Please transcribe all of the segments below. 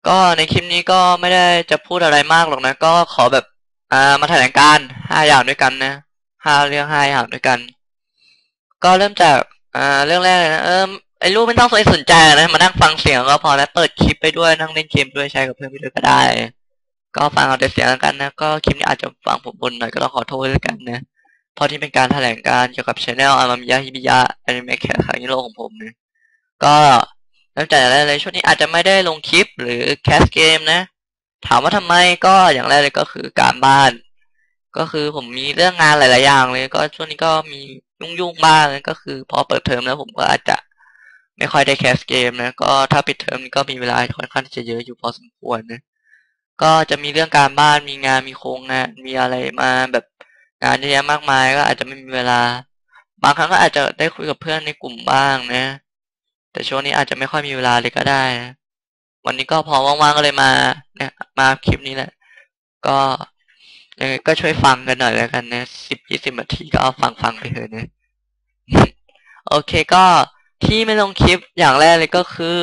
ก็ในคลิปนี้ก็ไม่ได้จะพูดอะไรมากหรอกนะก็ขอแบบมาแถลงการ5 อย่างด้วยกันนะ5 เรื่อง5 อย่างด้วยกันก็เริ่มจากเรื่องแรกเลยนะไอ้รูปไม่ต้องสนใจนะมานั่งฟังเสียงก็พอแล้วเปิดคลิปไปด้วยนั่งเล่นเกมด้วยใช้กับเพื่อนไปด้วยก็ได้ก็ฟังเอาแต่เสียงแล้วกันนะก็คลิปนี้อาจจะฟังผมบ่นหน่อยก็ต้องขอโทษด้วยกันนะเพราะที่เป็นการแถลงการเกี่ยวกับช anel อามามิยะฮิบิยะอนิเมะแคสครั้งนี้โลกของผมนะก็เริ่มจากอะไรเลยช่วงนี้อาจจะไม่ได้ลงคลิปหรือแคสเกมนะถามว่าทำไมก็อย่างแรกเลยก็คือการบ้านก็คือผมมีเรื่องงานหลายๆอย่างเลยก็ช่วงนี้ก็มียุ่งๆบ้างก็คือพอเปิดเทอมแล้วผมก็อาจจะไม่ค่อยได้แคสเกมนะก็ถ้าปิดเทอมก็มีเวลาค่อนข้างที่จะเยอะอยู่พอสมควรนะก็จะมีเรื่องการบ้านมีงานมีโครงงานมีอะไรมาแบบงานเยอะแยะมากมายก็อาจจะไม่มีเวลาบางครั้งก็อาจจะได้คุยกับเพื่อนในกลุ่มบ้างนะแต่ช่วงนี้อาจจะไม่ค่อยมีเวลาเลยก็ได้นะวันนี้ก็พอว่างๆก็เลยมาเนี่ยมาคลิปนี้แหละก็ยังไงก็ช่วยฟังกันหน่อยแล้วกันนะ10-20 นาทีก็ฟังไปเถอะนะโอเคก็ที่ไม่ลงคลิปอย่างแรกเลยก็คือ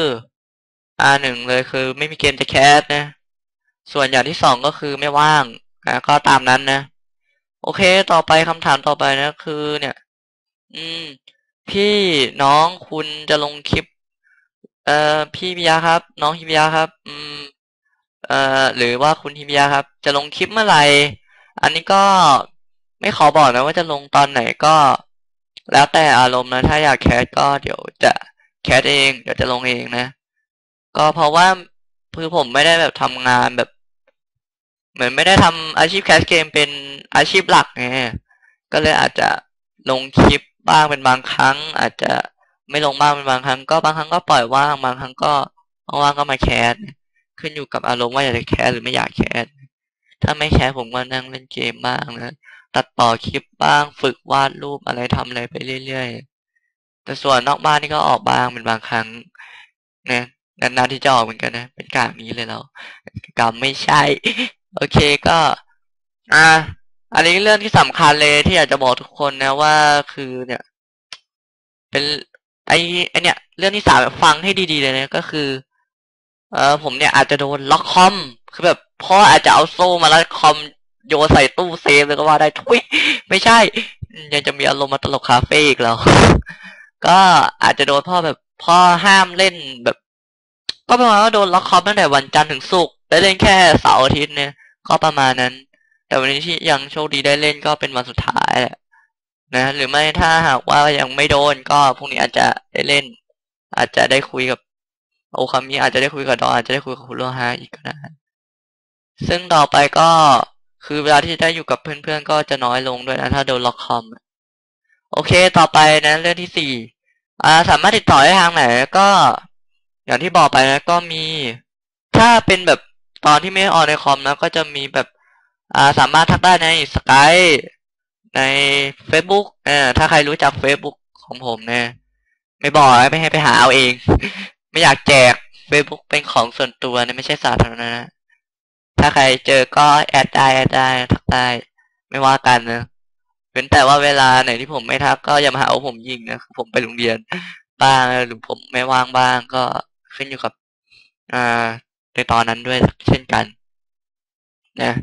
1เลยคือไม่มีเกมจะแคสนะส่วนอย่างที่2ก็คือไม่ว่างก็ตามนั้นนะโอเคต่อไปคำถามต่อไปนะคือเนี่ยอืมพี่น้องคุณจะลงคลิปพี่ฮิบิยะครับน้องฮิบิยะครับหรือว่าคุณฮิบิยะครับจะลงคลิปเมื่อไหร่อันนี้ก็ไม่ขอบอกนะว่าจะลงตอนไหนก็แล้วแต่อารมณ์นะถ้าอยากแคสก็เดี๋ยวจะแคสเองเดี๋ยวจะลงเองนะก็เพราะว่าคือผมไม่ได้แบบทำงานแบบเหมือนไม่ได้ทำอาชีพแคสเกมเป็นอาชีพหลักไงก็เลยอาจจะลงคลิปบ้างเป็นบางครั้งอาจจะไม่ลงบ้างเป็นบางครั้งก็บางครั้งก็ปล่อยว่างบางครั้งก็ว่างๆก็มาแคสขึ้นอยู่กับอารมณ์ว่าอยากจะแคสหรือไม่อยากแคสถ้าไม่แคสผมก็นั่งเล่นเกมบ้างนะตัดต่อคลิปบ้างฝึกวาดรูปอะไรทำอะไรไปเรื่อยๆแต่ส่วนนอกบ้านนี่ก็ออกบ้างเป็นบางครั้งนะนานๆที่จะออกเหมือนกันนะเป็นกะนี้เลยเรากรรมไม่ใช่ โอเคก็อ่าอันนี้เรื่องที่สำคัญเลยที่อยากจะบอกทุกคนนะว่าคือเนี่ยเป็นไอเนี่ยเรื่องที่สามฟังให้ดีๆเลยนะก็คือผมเนี่ยอาจจะโดนล็อกคอมคือแบบพ่ออาจจะเอาโซ่มาแล้วคอมโยนใส่ตู้เซฟเลยก็ว่าได้ทุยไม่ใช่ยังจะมีอารมณ์มาตลกคาเฟ่อีกแล้วก็อาจจะโดนพ่อแบบพ่อห้ามเล่นแบบก็ประมาณว่าโดนล็อกคอมตั้งแต่วันจันทร์ถึงศุกร์ได้เล่นแค่เสาร์อาทิตย์เนี่ยก็ประมาณนั้นแต่วันนี้ที่ยังโชคดีได้เล่นก็เป็นวันสุดท้ายแหละนะหรือไม่ถ้าหากว่ายังไม่โดนก็พรุ่งนี้อาจจะได้เล่นอาจจะได้คุยกับโอคามิอาจจะได้คุยกับดอนอาจจะได้คุยกับคุโรฮะอีกก็ได้ซึ่งต่อไปก็คือเวลาที่ได้อยู่กับเพื่อนๆก็จะน้อยลงด้วยนะถ้าโดนล็อกคอมโอเคต่อไปนะเรื่องที่สี่สามารถติดต่อได้ทางไหนก็อย่างที่บอกไปนะก็มีถ้าเป็นแบบตอนที่ไม่ออนในคอมนะก็จะมีแบบสามารถทักได้ในสกายใน Facebook ถ้าใครรู้จัก Facebook ของผมเนี่ยไม่บอกไม่ให้ไปหาเอาเองไม่อยากแจก Facebook เป็นของส่วนตัวเนี่ยไม่ใช่สาธารณะถ้าใครเจอก็แอดได้ทักได้ไม่ว่ากันนะเว้นแต่ว่าเวลาไหนที่ผมไม่ทักก็อย่ามาหาว่าผมยิงนะผมไปโรงเรียนบ้างหรือผมไม่ว่างบ้างก็ขึ้นอยู่กับอ่าในตอนนั้นด้วยเช่นกันนะ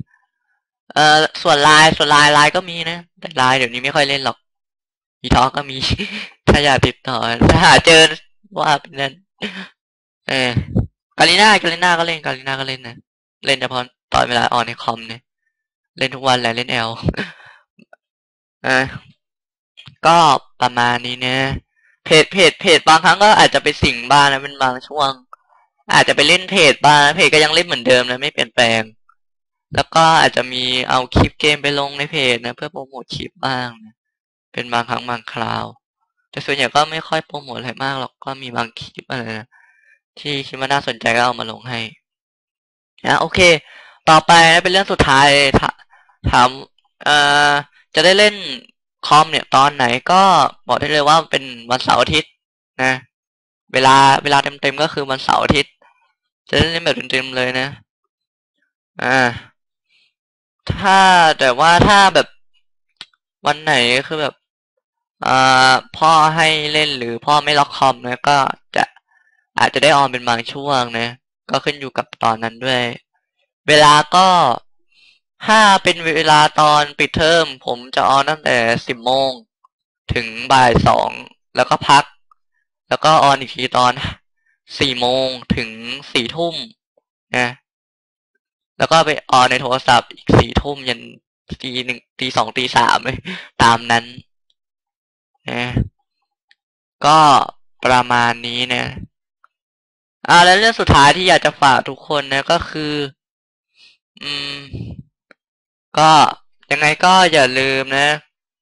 ส่วนไลน์ก็มีนะแต่ไลน์เดี๋ยวนี้ไม่ค่อยเล่นหรอกอีทอก็มีถ้าอยากติดต่อถ้าหาเจอว่าเป็นนั้นเอกาลิน่าก็เล่นกาลิน่าก็เล่นนะเล่นเฉพาะตอนเวลาออนในคอมเนี่ยเล่นทุกวันแหละเล่นแอลอ่าก็ประมาณนี้นะเพจบางครั้งก็อาจจะไปสิงบ้างนะเป็นบางช่วงอาจจะไปเล่นเพจบ้างเพจก็ยังเล่นเหมือนเดิมนะไม่เปลี่ยนแปลงแล้วก็อาจจะมีเอาคลิปเกมไปลงในเพจนะเพื่อโปรโมทคลิปบ้างนะเป็นบางครั้งบางคราวแต่ส่วนใหญ่ก็ไม่ค่อยโปรโมทอะไรมากหรอกก็มีบางคลิปอะไรนะที่คิดว่าน่าสนใจก็เอามาลงให้โอเคต่อไปนะเป็นเรื่องสุดท้ายถามเอ่อจะได้เล่นคอมเนี่ยตอนไหนก็บอกได้เลยว่าเป็นวันเสาร์อาทิตย์นะเวลาเต็มๆก็คือวันเสาร์อาทิตย์จะได้เล่นแบบเต็มๆเลยนะอ่าถ้าแต่ว่าถ้าแบบวันไหนคือแบบพ่อให้เล่นหรือพ่อไม่ล็อกคอมนะก็จะอาจจะได้ออนเป็นบางช่วงนะก็ขึ้นอยู่กับตอนนั้นด้วย เวลาก็ถ้าเป็นเวลาตอนปิดเทอมผมจะออนตั้งแต่10 โมงถึงบ่าย 2แล้วก็พัก แล้วก็ออนอีกทีตอน4 โมงถึง4 ทุ่มนะแล้วก็ไปออนในโทรศัพท์อีก4 ทุ่มยันตี 1ตี 2ตี 3เลยตามนั้นนะก็ประมาณนี้นะแล้วเรื่องสุดท้ายที่อยากจะฝากทุกคนนะก็คืออืมก็ยังไงก็อย่าลืมนะ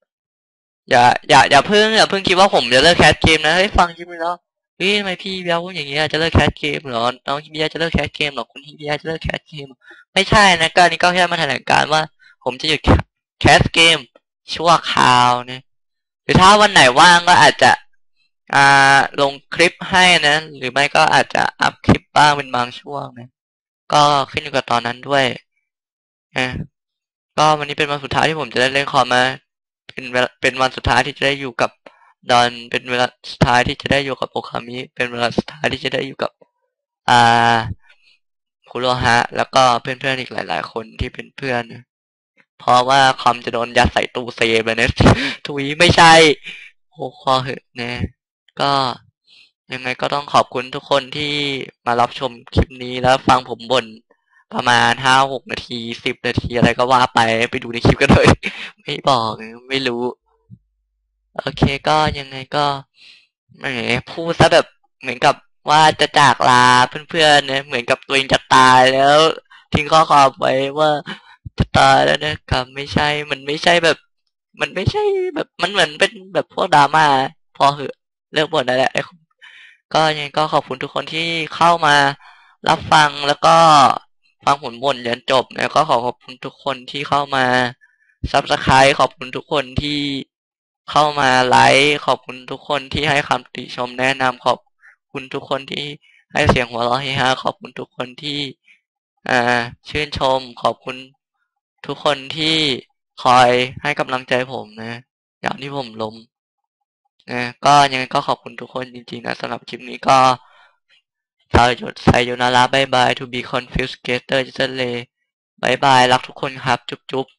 อย่าเพิ่งคิดว่าผมจะเลิกแคสเกมนะเฮ้ยฟังคลิปนี้แล้วเฮ้ยทำไมพี่เบียร์พูดอย่างเงี้ยจะเลิกแคสเกมเหรอน้องฮิเบียจะเลิกแคสเกมเหรอคุณฮิเบียจะเลิกแคสเกมไม่ใช่นะก็นี่ก็แค่มาแถลงการว่าผมจะหยุดแคสเกมชั่วคราวนะหรือถ้าวันไหนว่างก็อาจจะลงคลิปให้นะหรือไม่ก็อาจจะอัพคลิปบ้างเป็นบางช่วงนะก็ขึ้นอยู่กับตอนนั้นด้วยนะก็วันนี้เป็นวันสุดท้ายที่ผมจะได้เล่นคอมมาเป็นวันสุดท้ายที่จะได้อยู่กับดอนเป็นเวลาสุดท้ายที่จะได้อยู่กับโอคามิเป็นเวลาสุดท้ายที่จะได้อยู่กับอ่าคุโรฮะแล้วก็เพื่อนๆอีกหลายๆคนที่เป็นเพื่อนนะเพราะว่าคอมจะโดนยัดใส่ตู้เซฟเลยนะทุยไม่ใช่โอ้คอเหอะนะก็ยังไงก็ต้องขอบคุณทุกคนที่มารับชมคลิปนี้แล้วฟังผมบ่นประมาณ5-6 นาที10 นาทีอะไรก็ว่าไปดูในคลิปกันเลยไม่บอกไม่รู้โอเคก็ยังไงก็แหมพูดซะแบบเหมือนกับว่าจะจากลาเพื่อนๆนะเหมือนกับตัวเองจะตายแล้วทิ้งข้อความไว้ว่าจะตายแล้วนะครับไม่ใช่มันไม่ใช่แบบมันไม่ใช่แบบมันเหมือนเป็นแบบพวกดราม่าพอเหอะเลิกบ่นได้แล้วก็ยังไงก็ขอบคุณทุกคนที่เข้ามารับฟังแล้วก็ฟังผมบ่นจนจบแล้วก็ขอบคุณทุกคนที่เข้ามาSubscribe ขอบคุณทุกคนที่เข้ามาไลค์ขอบคุณทุกคนที่ให้คำติชมแนะนำขอบคุณทุกคนที่ให้เสียงหัวเราะเฮฮาขอบคุณทุกคนที่ชื่นชมขอบคุณทุกคนที่คอยให้กำลังใจผมนะอย่างที่ผมล้มนะก็ยังไงก็ขอบคุณทุกคนจริงๆนะสำหรับคลิปนี้ก็ไซโยนาระบายบาย to be confused gator จิตเลบายบายรักทุกคนครับจุ๊บจุ๊บ